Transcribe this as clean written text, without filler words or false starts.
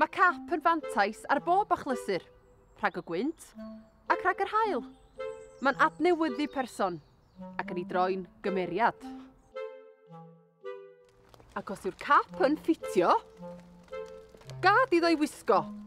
Mae cap yn fantais ar bob achlysur, rhag y gwynt ac rhag yr haul. Mae'n adnewyddu person ac yn ei droi'n gymeriad. Ac os yw'r cap yn ffitio, gad iddo ei wisgo.